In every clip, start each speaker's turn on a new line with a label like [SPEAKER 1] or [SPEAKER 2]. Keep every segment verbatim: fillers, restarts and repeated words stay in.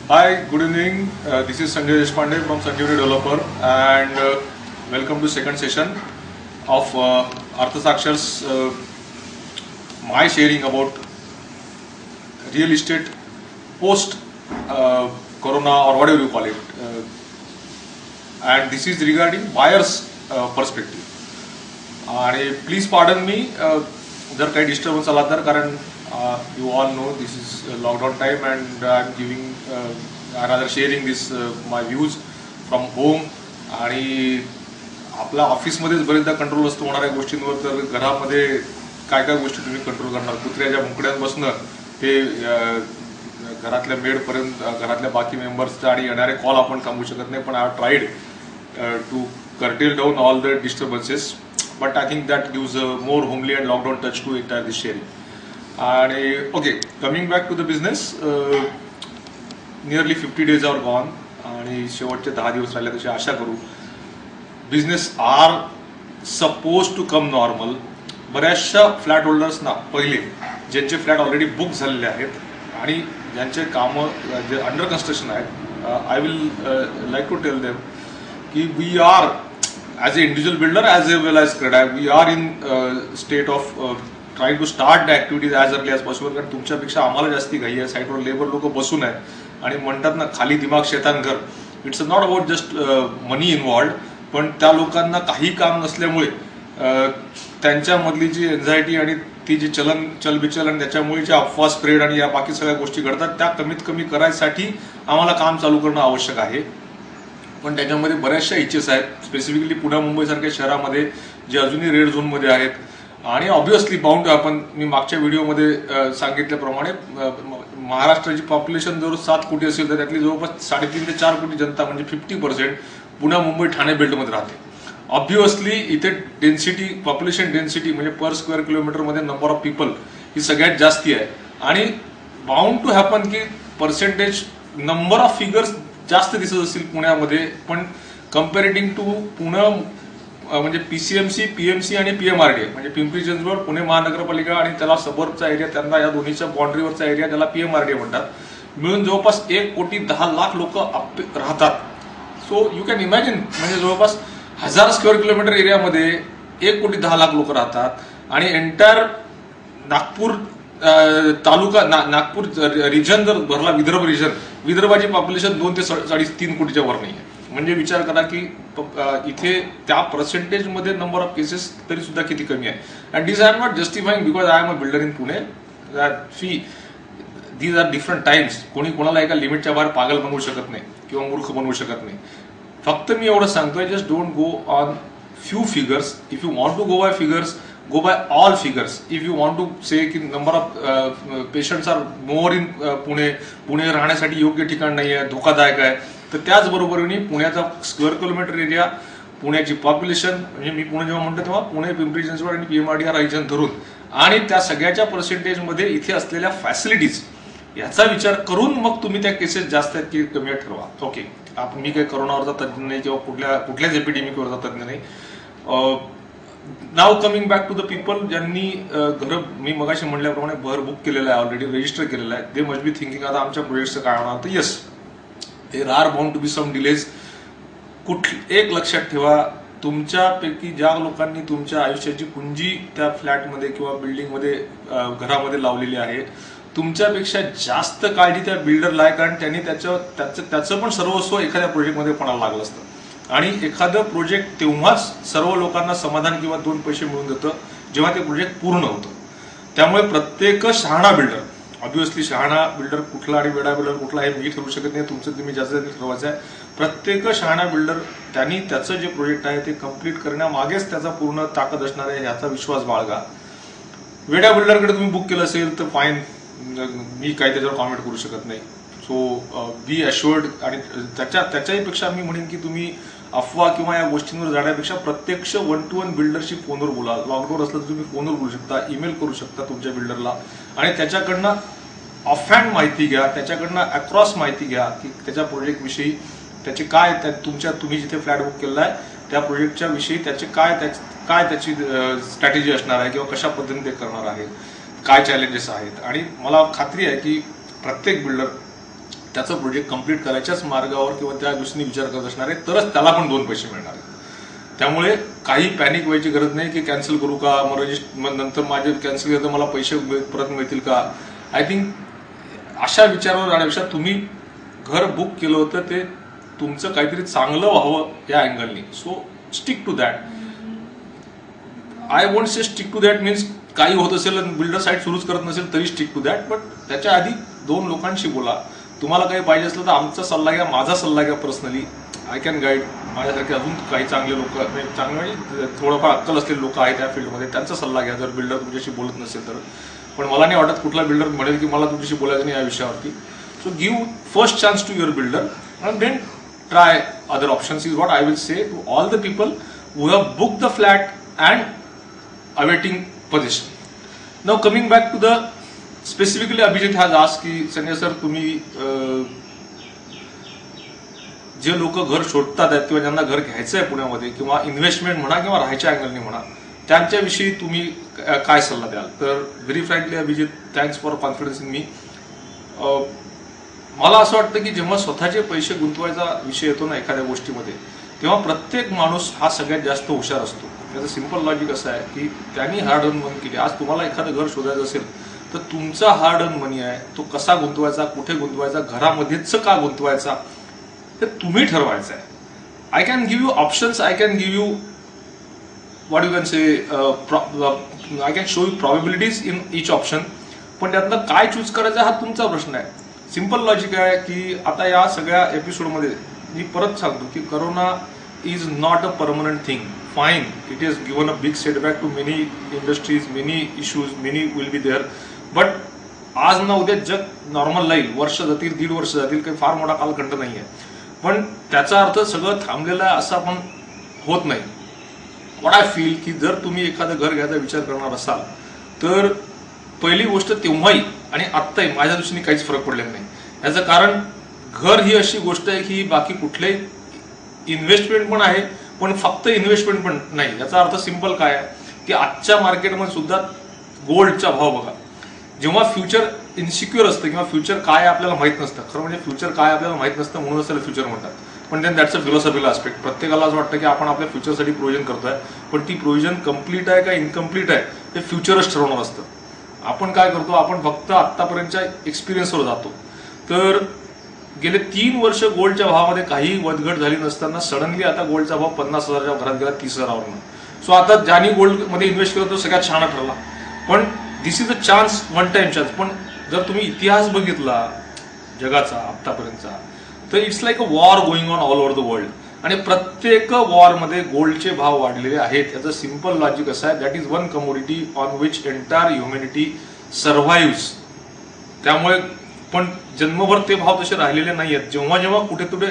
[SPEAKER 1] Hi, good evening. Uh, this is Sanjay Deshpande from Sanjeevani Developer, and uh, welcome to second session of uh, Arthasakshar's uh, my sharing about real estate post uh, Corona or whatever you call it, uh, and this is regarding buyers uh, perspective. And please pardon me जर काही disturbance आला तर, कारण you all know this is lockdown time and I am giving uh, rather sharing this uh, my views from home. आणि आपल्या ऑफिसमध्येच बरेचदा control असतो होणाऱ्या गोष्टींवर, तर घरामध्ये काय काय गोष्टी तुम्ही कंट्रोल करणार, कुत्र्याच्या मुकड्यांपासून ते घरातल्या मेडपर्यंत घरातल्या बाकी मेंबर्सचा आणि येणारे कॉल आपण थांबवू शकत नाही. पण I have tried to curtail down all the disturbances, but I think that gives a more homely and lockdown touch to entire this sharing. And okay, coming back to the business, uh, nearly fifty days are gone आणि शेवटचे दहा दिवस राहिले. तशी आशा करू business are suppose to come normal. बऱ्याचशा flat होल्डर्सना पहिले ज्यांचे फ्लॅट ऑलरेडी बुक झालेले आहेत आणि ज्यांचे कामं जे अंडर कन्स्ट्रक्शन आहेत, I will like to tell them कि we are as a individual builder as well as CREDAI, we are in uh, state of uh, trying to start the activities as early as possible. कारण तुमच्यापेक्षा आम्हाला जास्ती घाई आहे. साईटवर labour लोक बसून आहेत आणि म्हणतात ना, खाली दिमाग शेतान घर. It's not about just money involved, पण त्या लोकांना काही काम नसल्यामुळे त्यांच्यामधली जी एन्झायटी आणि ती जी चलन चलबिचल आणि त्याच्यामुळे जे अफवा स्प्रेड आणि या बाकी सगळ्या गोष्टी घडतात, त्या कमीत कमी करायसाठी आम्हाला काम चालू करणं आवश्यक आहे. पण त्याच्यामध्ये बऱ्याचशा इच्छेस आहेत, स्पेसिफिकली पुणे मुंबईसारख्या शहरामध्ये जे अजूनही रेड झोनमध्ये आहेत. आणि ऑब्व्हियसली बाउंड आपण मी मागच्या व्हिडिओमध्ये सांगितल्याप्रमाणे महाराष्ट्राची पॉप्युलेशन जवळ सात कोटी असेल तर त्यातली जवळपास साडेतीन ते चार कोटी जनता म्हणजे फिफ्टी पर्सेंट पुणे मुंबई ठाणे बेल्टमध्ये राहते. ऑब्व्हियसली इथे डेन्सिटी पॉप्युलेशन डेन्सिटी म्हणजे पर स्क्वेअर किलोमीटरमध्ये नंबर ऑफ पीपल ही सगळ्यात जास्ती आहे. आणि बाउंड टू हॅपन की पर्सेंटेज नंबर ऑफ फिगर्स जास्त दिसत असतील पुण्यामध्ये, पण कम्पेरेटिंग टू पुणे म्हणजे पीसीएमसी पीएमसी आणि पीएमआरडीए म्हणजे पिंपरी चिंचवड पुणे महानगरपालिका आणि त्याला सबर्बचा एरिया, त्यांना या दोन्हीच्या बाउंड्रीवरचा एरिया त्याला पीएमआरडीए म्हणतात, मिळून जवळपास एक कोटी दहा लाख लोक राहतात. सो यू कॅन इमॅजिन म्हणजे जवळपास हजार स्क्वेअर किलोमीटर एरियामध्ये एक कोटी दहा लाख लोक राहतात. आणि एंटायर नागपूर तालुका ना नागपूर रिजन जर भरला, विदर्भ रिजन, विदर्भाची पॉप्युलेशन दोन ते साडेतीन कोटीच्या वर नाही आहे. म्हणजे विचार करा की इथे त्या पर्सेंटेजमध्ये नंबर ऑफ केसेस तरी सुद्धा किती कमी आहे. And this I am not justifying because I am a builder in Pune. फी दीज आर डिफरंट टाइम्स. कोणी कोणाला एका लिमिटच्या बाहेर पागल बनवू शकत नाही किंवा मूर्ख बनवू शकत नाही. फक्त मी एवढं सांगतोय, just don't go on few figures. If you want to go by figures, go by all figures. If you want to say की number of uh, patients are more in uh, Pune Pune राहण्यासाठी योग्य ठिकाण नाही आहे, धोकादायक आहे, तर त्याचबरोबरीने पुण्याचा स्क्वेअर किलोमीटर एरिया, पुण्याची पॉप्युलेशन म्हणजे मी पुणे जेव्हा म्हणतो तेव्हा पुणे पिंपरी चिंचवड आणि पीएमआरडीए रिजन धरून आणि त्या सगळ्याच्या पर्सेंटेजमध्ये इथे असलेल्या फॅसिलिटीज याचा विचार करून मग तुम्ही त्या केसेस जास्त आहेत की कमी ठरवा. ओके, आपण मी काही करोनावरचा तज्ज्ञ नाही किंवा कुठल्या कुठल्याच एपिडेमिकवरचा तज्ज्ञ नाही. Now coming back to the people ज्यांनी घर मी मगाशी म्हणल्याप्रमाणे घर बुक केलेलं आहे, ऑलरेडी रजिस्टर केलेलं आहे, दे मस्ट बी थिंकिंग आता आमच्या प्रोजेक्टचं काय होणार. तर yes, there are bound to be some delays. कुठली एक लक्षात ठेवा, तुमच्यापैकी ज्या लोकांनी तुमच्या आयुष्याची कुंजी त्या फ्लॅटमध्ये किंवा बिल्डिंगमध्ये घरामध्ये लावलेली आहे, तुमच्यापेक्षा जास्त काळजी त्या बिल्डरला आहे, कारण त्यांनी त्याचं त्याचं त्याचं पण सर्वस्व एखाद्या प्रोजेक्टमध्ये पणाला लागलं असतं. आणि एखादं प्रोजेक्ट तेव्हाच सर्व लोकांना समाधान किंवा दोन पैसे मिळून देतं जेव्हा ते प्रोजेक्ट पूर्ण होतं. त्यामुळे प्रत्येक शहाणा बिल्डर, ऑब्व्हियसली शहाणा बिल्डर कुठला आणि वेडा बिल्डर कुठला हे मी ठरवू शकत नाही, तुमचं तुम्ही ज्याचं ठरवायचं आहे. प्रत्येक शहाणा बिल्डर त्यांनी त्याचं जे प्रोजेक्ट आहे ते कम्प्लीट करण्यामागेच त्याचा पूर्ण ताकद असणार आहे याचा विश्वास बाळगा. वेड्या बिल्डरकडे तुम्ही बुक केलं असेल तर फाईन, मी काही त्याच्यावर कॉमेंट करू शकत नाही. So be assured. आणि त्याच्या त्याच्याहीपेक्षा मी म्हणेन की तुम्ही अफवा किंवा या गोष्टींवर जाण्यापेक्षा प्रत्यक्ष वन टू वन बिल्डरशी फोनवर बोला. लॉकडाऊन असलं तर तुम्ही फोनवर बोलू शकता, ईमेल करू शकता तुमच्या बिल्डरला आणि त्याच्याकडनं ऑफहँड माहिती घ्या, त्याच्याकडनं अक्रॉस माहिती घ्या की त्याच्या प्रोजेक्टविषयी, त्याचे काय तुमच्या तुम्ही जिथे फ्लॅट बुक केलेला आहे त्या प्रोजेक्टच्या विषयी त्याचे काय काय त्याची स्ट्रॅटेजी असणार आहे किंवा कशा पद्धतीने ते करणार आहे, काय चॅलेंजेस आहेत. आणि मला खात्री आहे की प्रत्येक बिल्डर त्याचं प्रोजेक्ट कम्प्लीट करायच्याच मार्गावर किंवा त्या दृष्टीने विचार करत असणार आहे, तरच त्याला पण दोन पैसे मिळणार आहेत. त्यामुळे काही पॅनिक व्हायची गरज नाही की कॅन्सल करू का, मग रजिस्टर नंतर माझे कॅन्सल केलं तर मला पैसे परत मिळतील का. आय थिंक अशा विचारावर जाण्यापेक्षा तुम्ही घर बुक केलं होतं ते तुमचं काहीतरी चांगलं व्हावं या अँगलनी. So stick to that. I won't say stick to that means काही होत असेल बिल्डर साईट सुरूच करत नसेल तरी स्टिक टू दॅट, बट त्याच्या आधी दोन लोकांशी बोला. तुम्हाला काही पाहिजे असलं तर आमचा सल्ला घ्या, माझा सल्ला घ्या. Personally I can guide. माझ्यासारखे अजून काही चांगले लोक, चांगले म्हणजे थोडंफार अक्कल असलेले लोक आहेत त्या फील्डमध्ये, त्यांचा सल्ला घ्या जर बिल्डर तुमच्याशी बोलत नसेल तर. पण मला नाही वाटत कुठला बिल्डर म्हणेल की मला तुमच्याशी बोलायचं नाही या विषयावरती. So give first chance to your builder and then try other options is what I will say to all the people who have book the flat and awaiting position. Now coming back to the specifically Abhijit has asked की Sanjay sir तुम्ही जे लोक घर शोधतात आहेत किंवा ज्यांना घर घ्यायचं आहे पुण्यामध्ये किंवा इन्व्हेस्टमेंट म्हणा किंवा राहायच्या अँगलनी म्हणा त्यांच्याविषयी तुम्ही काय सल्ला द्याल. तर very frankly Abhijit, thanks for confidence in me. मला असं वाटतं की जेव्हा स्वतःचे पैसे गुंतवायचा विषय येतो ना एखाद्या गोष्टीमध्ये, तेव्हा प्रत्येक माणूस हा सगळ्यात जास्त हुशार असतो. त्याचं सिंपल लॉजिक असं आहे की त्यांनी हार्ड अर्न मनी केली. आज तुम्हाला एखादं घर शोधायचं असेल तर तुमचा हार्ड अर्न मनी आहे तो कसा गुंतवायचा, कुठे गुंतवायचा, घरामध्येच का गुंतवायचा ते तुम्ही ठरवायचं आहे. I can give you options, I can give you what you can say, I can show you probabilities in each option, पण त्यातनं काय चूज करायचं हा तुमचा प्रश्न आहे. सिंपल लॉजिक आहे की आता या सगळ्या एपिसोडमध्ये मी परत सांगतो की corona is not a permanent thing. Fine, it is given a big setback to many industries, many issues, many will be there, but आज ना उद्या जग नॉर्मल राहील. वर्ष जातील, दीड वर्ष जातील, काही फार मोठा कालखंड नाही आहे. पण त्याचा अर्थ सगळं थांबलेलं आहे असं आपण होत नाही. व्हॉट आय फील की जर तुम्ही एखादं घर घ्यायचा विचार करणार असाल तर पहिली गोष्ट तेव्हाही आणि आत्ताही माझ्या दृष्टीने काहीच फरक पडलेला नाही. याचं कारण घर ही अशी गोष्ट आहे की बाकी कुठलेही इन्व्हेस्टमेंट पण आहे पण फक्त इन्व्हेस्टमेंट पण नाही. याचा अर्थ सिंपल काय आहे की आजच्या मार्केटमध्ये सुद्धा गोल्डचा भाव बघा. जेव्हा फ्युचर इन्सिक्युअर असतं किंवा फ्युचर काय आपल्याला माहित नसतं, खरं म्हणजे फ्युचर काय आपल्याला माहित नसतं म्हणूनच त्याला फ्युचर म्हणतात. पण then that's a philosophical aspect. प्रत्येकाला असं वाटतं की आपण आपल्या फ्युचरसाठी प्रोव्हिजन करतोय, पण ती प्रोव्हिजन कम्प्लीट आहे का इनकम्प्लीट आहे हे फ्युचरच ठरवणार असतं. आपण काय करतो, आपण फक्त आत्तापर्यंतच्या एक्सपिरियन्सवर जातो. तर गेले तीन वर्ष गोल्डच्या भावामध्ये काही वदघट झाली नसताना सडनली आता गोल्डचा भाव पन्नास हजारच्या घरात गेला तीस हजारावरनं. सो आता ज्यांनी गोल्डमध्ये इन्व्हेस्ट केलं तो सगळ्यात छान ठरला. पण this is a chance, one time chance. पण जर तुम्ही इतिहास बघितला जगाचा आतापर्यंतचा तर it's like a war going on all over the world आणि प्रत्येक वॉरमध्ये गोल्डचे भाव वाढलेले आहेत. याचं सिंपल लॉजिक असं आहे, that is one commodity on which entire humanity survives. त्यामुळे पण जन्मभर ते भाव तसे राहिलेले नाही आहेत. जेव्हा जेव्हा कुठे कुठे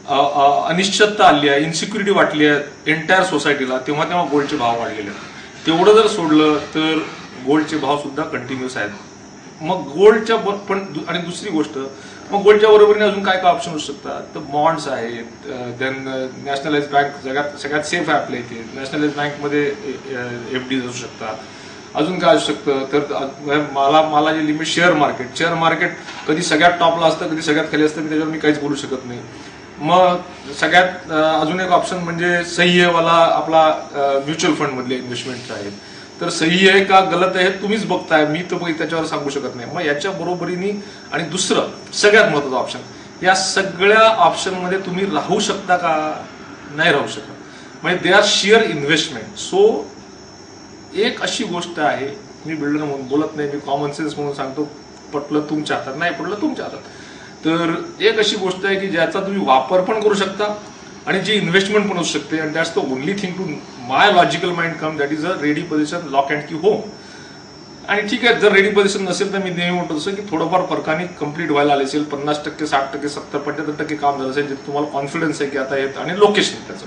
[SPEAKER 1] अनिश्चितता आली आहे, इन्सिक्युरिटी वाटली आहे एंटायर सोसायटीला, तेव्हा तेव्हा गोल्डचे भाव वाढलेले आहेत. तेवढं जर सोडलं तर गोल्डचे भाव सुद्धा कंटिन्युअस आहेत. मग गोल्डच्या पण आणि दुसरी गोष्ट, मग गोल्डच्या बरोबरीने अजून काय काय ऑप्शन असू शकतात. तर बॉन्ड्स आहेत, देन नॅशनलाइज बँक सगळ्यात सगळ्यात सेफ आहे आपल्या इथे. नॅशनलाइज बँकमध्ये एफ डी असू शकतात. अजून काय असू शकतं तर मला मला जे limit share market share market कधी सगळ्यात टॉपला असतं कधी सगळ्यात खाली असतं, त्याच्यावर मी काहीच बोलू शकत नाही. मग सगळ्यात अजून एक ऑप्शन म्हणजे सह्यवाला आपला म्युच्युअल फंड मधले इन्व्हेस्टमेंट आहेत. तर सही आहे का गलत आहे हे तुम्हीच बघताय, मी तर त्याच्यावर सांगू शकत नाही. मग याच्या बरोबरीने आणि दुसरं सगळ्यात महत्त्वाचं ऑप्शन, या सगळ्या ऑप्शनमध्ये तुम्ही राहू शकता का, नाही राहू शकत. म्हणजे they are sheer investment. So एक अशी गोष्ट आहे, मी बिल्डर म्हणून बोलत नाही, मी कॉमन सेन्स म्हणून सांगतो, पटलं तुमच्या हातात, नाही पटलं तुमच्या हातात. तर एक अशी गोष्ट आहे की ज्याचा तुम्ही वापर पण करू शकता आणि जी इन्व्हेस्टमेंट पण असू शकते. And that's the only thing to my logical mind come, that is a ready position lock and key home. आणि ठीक आहे, जर रेडी पोझिशन नसेल तर मी नेहमी म्हणतो तसं की थोडंफार फरकाने कम्प्लीट व्हायला आले असेल, पन्नास टक्के साठ टक्के सत्तर पंच्याहत्तर टक्के काम झालं असेल, जे तुम्हाला कॉन्फिडन्स आहे की आता येत, आणि लोकेशन त्याचं.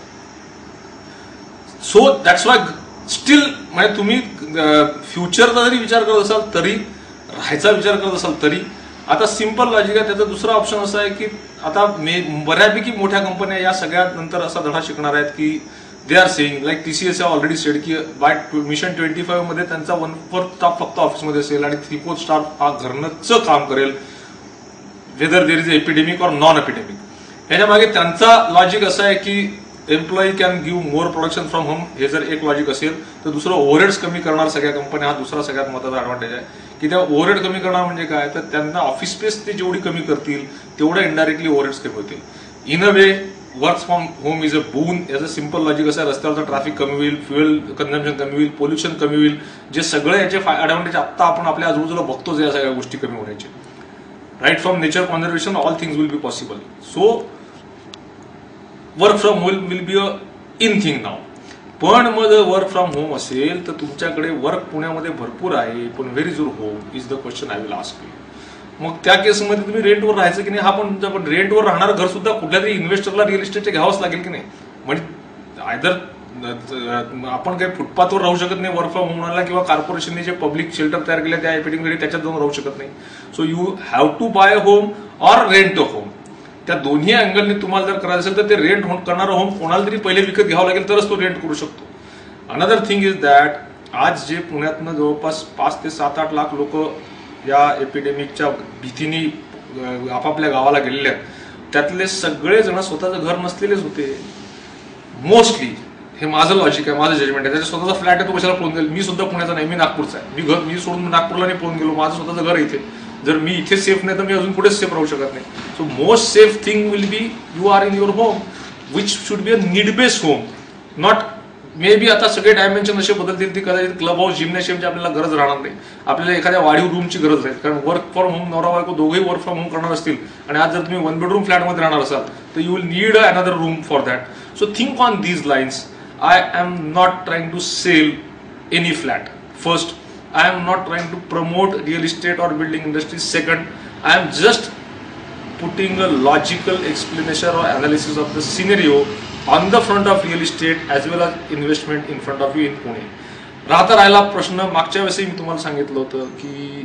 [SPEAKER 1] सो दॅट्स वाय स्टील म्हणजे तुम्ही फ्युचरचा जरी विचार करत असाल तरी, राहायचा विचार करत असाल तरी, आता सिंपल लॉजिक आहे. त्याचा दुसरा ऑप्शन असा आहे की आता मे बऱ्यापैकी मोठ्या कंपन्या या सगळ्यात नंतर असा धडा शिकणार आहेत की they are saying like TCS already said की बाय मिशन ट्वेंटी फाईव्ह मध्ये त्यांचा वन फोर्थ स्टाफ फक्त ऑफिसमध्ये असेल आणि थ्री फोर्थ स्टाफ हा घरनंच काम करेल. whether there is an epidemic or non-epidemic. ह्याच्या मागे त्यांचा लॉजिक असं आहे की employee can give more production from home, हे जर एक लॉजिक असेल तर दुसरं ओव्हरहेड्स कमी करणार सगळ्या कंपन्या, हा दुसरा सगळ्यात महत्त्वाचा ॲडव्हान्टेज आहे की त्या ओव्हरहेड कमी करणार म्हणजे काय, तर त्यांना ऑफिस स्पेस ते जेवढी कमी करतील तेवढं इनडायरेक्टली ओव्हरहेड्स कमी होतील. In a way work from home is a boon. याचं सिंपल लॉजिक असं आहे, रस्त्यावरचं ट्रॅफिक कमी होईल, फ्युएल कन्झम्पशन कमी होईल, पोल्युशन कमी होईल, जे सगळे याचे ॲडव्हान्टेज आत्ता आपण आपल्या आजूबाजूला बघतोच या सगळ्या गोष्टी कमी होण्याचे. Right from nature conservation all things will be possible. So work from home will be a in thing now. पण मग वर्क फ्रॉम होम असेल तर तुमच्याकडे वर्क पुण्यामध्ये भरपूर आहे, पण where is your home is the question I will ask you. मग त्या केसमध्ये तुम्ही रेंटवर राहायचं की नाही, हा पण तुमचा, पण रेंटवर राहणारं घर सुद्धा कुठल्या तरी इन्व्हेस्टरला रिअल इस्टेटचे घ्यावंच लागेल की नाही. म्हणजे आयदर आपण काही फुटपाथवर राहू शकत नाही वर्क फ्रॉम होमला, किंवा कॉर्पोरेशनने जे पब्लिक शेल्टर तयार केले त्या एपिडिंग त्याच्यात जाऊन राहू शकत नाही. So you have to buy home or rent a home. त्या दोन्ही अँगलने तुम्हाला जर करायचं असेल तर ते रेंट करणारं होम कोणाला तरी पहिले विकत घ्यावं लागेल, तरच तो रेंट करू शकतो. अनदर थिंग इज दॅट आज जे पुण्यातनं जवळपास पाच ते सात आठ लाख लोक या एपिडेमिकच्या भीतीने आपापल्या गावाला गेलेले आहेत, त्यातले सगळे जण स्वतःचं घर नसलेलेच होते मोस्टली. हे माझं लॉजिक आहे, माझं जजमेंट आहे. त्याच्या स्वतःचा फ्लॅट आहे, तो कशाला पळून गेला. मी सुद्धा पुण्याचा नाही, मी नागपूरचा आहे. मी घर मी सोडून नागपूरला नाही पळून गेलो, माझं स्वतःचं घर इथे. जर मी इथे सेफ नाही तर मी अजून कुठेच सेफ राहू शकत नाही. So most safe thing will be you are in your home which should be a need based home, not may be. आता सगळे डायमेन्शन असे बदलतील ती कदाचित क्लब हाऊस जिम्नॅशियमची आपल्याला गरज राहणार नाही, आपल्याला एखाद्या वाढीव रूमची गरज राहील. कारण वर्क फ्रॉम होम नवरा बायको दोघेही वर्क फ्रॉम होम करणार असतील आणि आज जर तुम्ही वन बेडरूम फ्लॅटमध्ये राहणार असाल तर you will need another room for that. So think on these lines. I am not trying to sell any flat. First, I am not trying to promote real estate or building industry. Second, I am just putting a logical explanation or analysis of the scenario on the front of real estate as well as investment in front of you in Pune. राहता राहिला प्रश्न, मागच्या वेळेसही मी तुम्हाला सांगितलं होतं की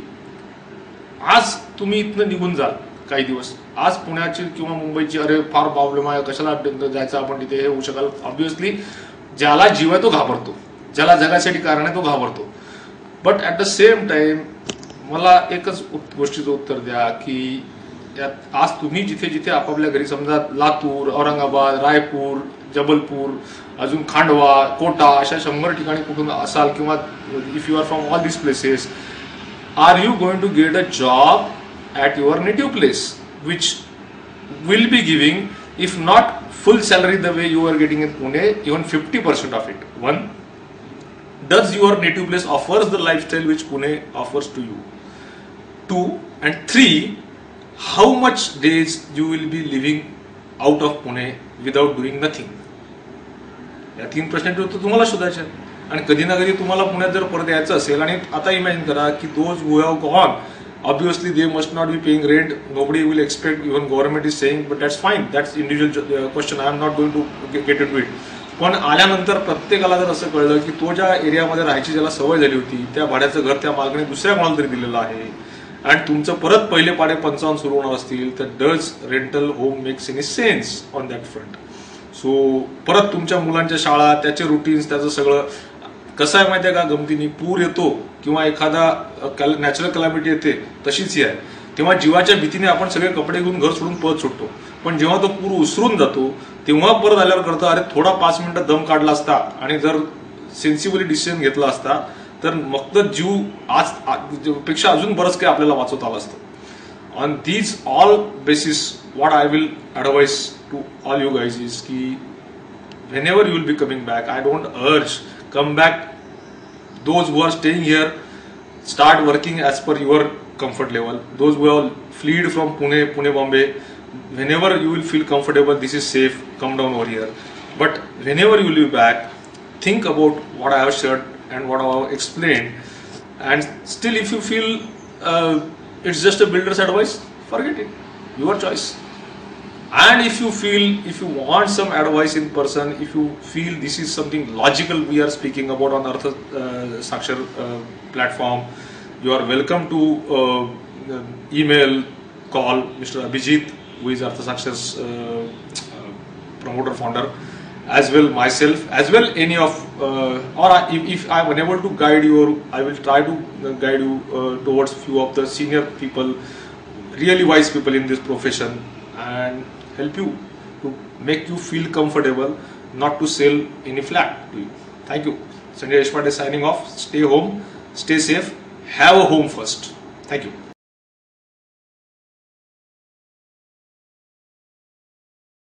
[SPEAKER 1] आज तुम्ही इथनं निघून जाल काही दिवस, आज पुण्याची किंवा मुंबईची अरे फार प्रॉब्लेम आहे, कशाला जायचं आपण तिथे, हे होऊ शकाल. ऑब्व्हियसली ज्याला जीव आहे तो घाबरतो, ज्याला जगासाठी कारण आहे तो घाबरतो. But at the same time मला एकच गोष्टीचं उत्तर द्या की यात आज तुम्ही जिथे जिथे आपापल्या घरी, समजा लातूर, औरंगाबाद, रायपूर, जबलपूर, अजून खांडवा, कोटा, अशा शंभर ठिकाणी कुठून असाल, किंवा if you are from all this places, are you going to get a job at your native place which will be giving if not full salary the way you are getting in Pune, even fifty percent of it. One, does your native place offers the lifestyle which Pune offers to you? Two, and three, how much days you will be living out of Pune without doing nothing? या तीन प्रश्नांची उत्तर तुम्हाला शोधायचे. आणि कधी ना कधी तुम्हाला पुण्यात जर परत यायचं असेल, आणि आता इमॅजिन करा की those who have gone, obviously they must not be paying rent, nobody will expect, even government is saying, but that's fine, that's individual question, I am not going to get into it. पण आल्यानंतर प्रत्येकाला जर असं कळलं की तो ज्या एरियामध्ये राहायची ज्याला सवय झाली होती त्या भाड्याचं घर त्या मालकाने दुसऱ्या कोणाला तरी दिलेलं आहे, आणि तुमचं परत पहिले पाडे पंचावन्न सुरू होणार असतील, तर does rental home makes any sense on that front? So परत तुमच्या मुलांच्या शाळा, त्याचे रुटीन्स, त्याचं सगळं कसं आहे माहिती आहे का, गमतीने पूर येतो किंवा एखादा नॅचरल कलॅमिटी येते तशीच ही आहे, तेव्हा जीवाच्या भीतीने आपण सगळे कपडे घेऊन घर सोडून पळत सुटतो. पण जेव्हा तो पूर उसरून जातो तेव्हा परत आल्यावर कळतं अरे थोडा पाच मिनिटं दम काढला असता आणि जर सेन्सिबली डिसिजन घेतला असता तर मग तर जीव आज पेक्षा अजून बरंच काही आपल्याला वाचवता आलं असतं. On these all basis what I will advise to all you guys is की whenever you will be coming back, I don't urge come back. Those who are staying here, start working as per your comfort level. Those who have fled from Pune, Pune, Bombay, whenever you will feel comfortable, this is safe, come down over here. But whenever you will be back, think about what I have shared and what I have explained. And still, if you feel uh, it's just a builder's advice, forget it. Your choice. And if you feel, if you want some advice in person, if you feel this is something logical we are speaking about on Artha uh, Sakshar uh, platform, you are welcome to uh, email, call Mister Abhijit, who is Artha Sakshar's uh, uh, promoter founder, as well myself, as well any of, uh, or I, if, if I am unable to guide you, or I will try to guide you uh, towards few of the senior people really wise people in this profession and help you to make you feel comfortable, not to sell any flat to you. Thank you. Sanjay Deshpande signing off. Stay home, stay safe, have a home first. Thank you.